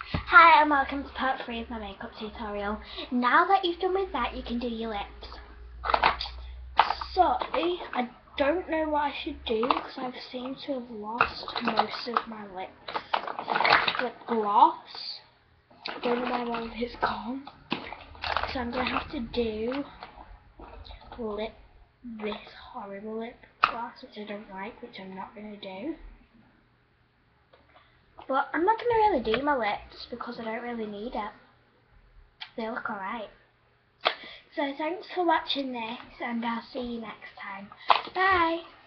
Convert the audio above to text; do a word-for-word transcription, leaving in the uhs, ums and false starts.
Hi and welcome to part three of my makeup tutorial. Now that you've done with that, you can do your lips. So, I don't know what I should do because I've seemed to have lost most of my lips. Lip gloss. I don't know where all of it's gone. So I'm going to have to do lip, this horrible lip gloss which I don't like, which I'm not going to do. But I'm not going to really do my lips because I don't really need it. They look alright. So thanks for watching this and I'll see you next time. Bye!